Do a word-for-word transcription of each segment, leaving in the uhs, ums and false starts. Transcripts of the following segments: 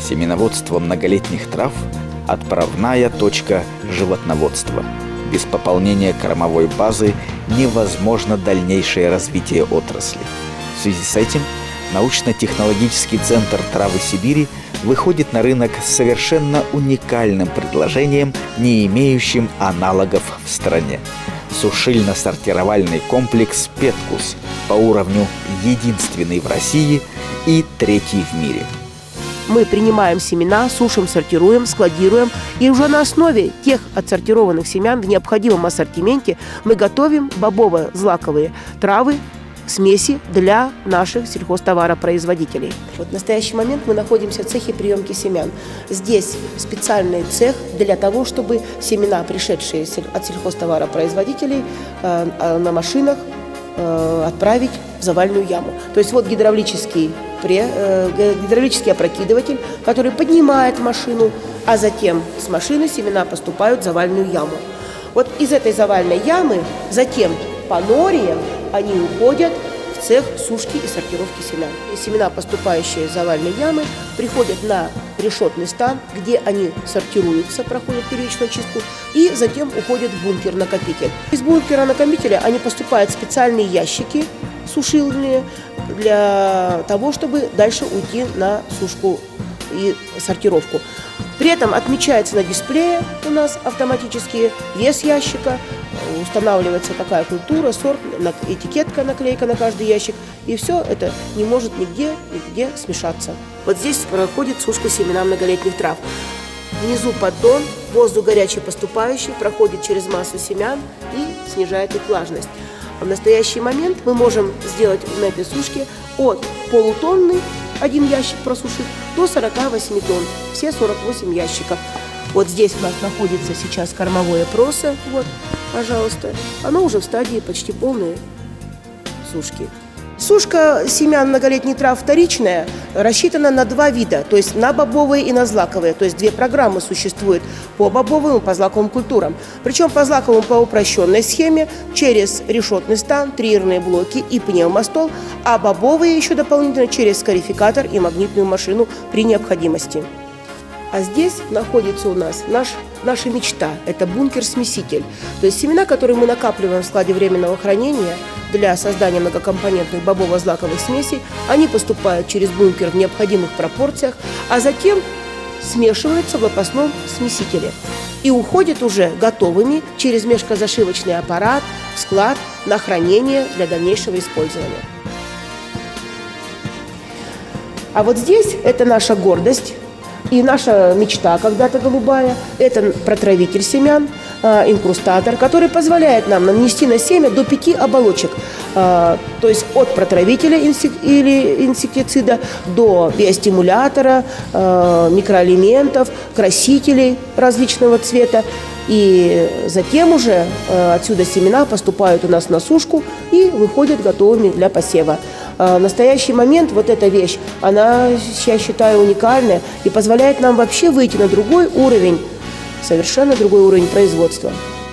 Семеноводство многолетних трав – отправная точка животноводства. Без пополнения кормовой базы невозможно дальнейшее развитие отрасли. В связи с этим научно-технологический центр «Травы Сибири» выходит на рынок с совершенно уникальным предложением, не имеющим аналогов в стране. Сушильно-сортировальный комплекс «Петкус», по уровню единственный в России и третий в мире. Мы принимаем семена, сушим, сортируем, складируем, и уже на основе тех отсортированных семян в необходимом ассортименте мы готовим бобово-злаковые травы, смеси для наших сельхозтоваропроизводителей. Вот в настоящий момент мы находимся в цехе приемки семян. Здесь специальный цех для того, чтобы семена, пришедшие от сельхозтоваропроизводителей, на машинах отправить в завальную яму. То есть вот гидравлический, гидравлический опрокидыватель, который поднимает машину, а затем с машины семена поступают в завальную яму. Вот из этой завальной ямы затем по нориям они уходят в цех сушки и сортировки семян. И семена, поступающие из завальной ямы, приходят на решетный стан, где они сортируются, проходят первичную чистку, и затем уходят в бункер-накопитель. Из бункера-накопителя они поступают в специальные ящики сушильные для того, чтобы дальше уйти на сушку и сортировку. При этом отмечается на дисплее у нас автоматически вес ящика, устанавливается какая культура, сорт, этикетка, наклейка на каждый ящик, и все это не может нигде, нигде смешаться. Вот здесь проходит сушка семена многолетних трав. Внизу поддон, воздух горячий поступающий, проходит через массу семян и снижает их влажность. В настоящий момент мы можем сделать на этой сушке от полутонны, один ящик просушить, до сорока восьми тонн, все сорок восемь ящиков. Вот здесь у нас находится сейчас кормовое просо, вот, пожалуйста, оно уже в стадии почти полной сушки. Сушка семян многолетних трав вторичная рассчитана на два вида, то есть на бобовые и на злаковые. То есть две программы существуют по бобовым и по злаковым культурам. Причем по злаковым по упрощенной схеме через решетный стан, триерные блоки и пневмостол, а бобовые еще дополнительно через скарификатор и магнитную машину при необходимости. А здесь находится у нас наш, наша мечта – это бункер-смеситель. То есть семена, которые мы накапливаем в складе временного хранения для создания многокомпонентных бобово-злаковых смесей, они поступают через бункер в необходимых пропорциях, а затем смешиваются в лопастном смесителе и уходят уже готовыми через межкозашивочный аппарат в склад на хранение для дальнейшего использования. А вот здесь это наша гордость. И наша мечта когда-то голубая – это протравитель семян, э, инкрустатор, который позволяет нам нанести на семя до пяти оболочек. Э, то есть от протравителя инсек или инсектицида до биостимулятора, э, микроэлементов, красителей различного цвета. И затем уже э, отсюда семена поступают у нас на сушку и выходят готовыми для посева. В настоящий момент вот эта вещь, она, я считаю, уникальная и позволяет нам вообще выйти на другой уровень, совершенно другой уровень производства.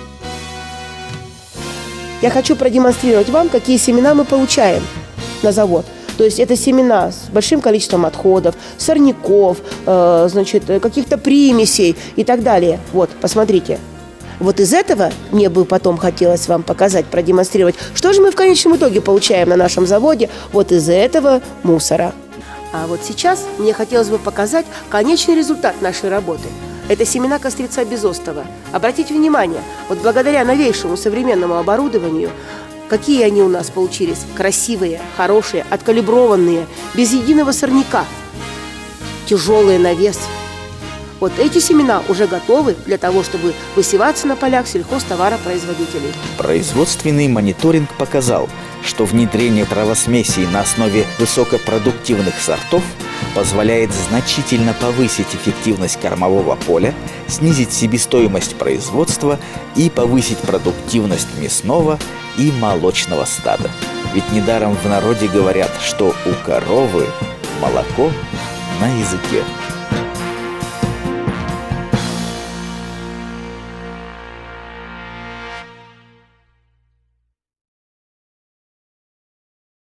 Я хочу продемонстрировать вам, какие семена мы получаем на завод. То есть это семена с большим количеством отходов, сорняков, э, значит, каких-то примесей и так далее. Вот, посмотрите. Вот из этого мне бы потом хотелось вам показать, продемонстрировать, что же мы в конечном итоге получаем на нашем заводе вот из этого мусора. А вот сейчас мне хотелось бы показать конечный результат нашей работы. Это семена кострица безостова. Обратите внимание, вот благодаря новейшему современному оборудованию, какие они у нас получились. Красивые, хорошие, откалиброванные, без единого сорняка, тяжелые на вес. Вот эти семена уже готовы для того, чтобы высеваться на полях сельхозтоваропроизводителей. Производственный мониторинг показал, что внедрение травосмесей на основе высокопродуктивных сортов позволяет значительно повысить эффективность кормового поля, снизить себестоимость производства и повысить продуктивность мясного и молочного стада. Ведь недаром в народе говорят, что у коровы молоко на языке.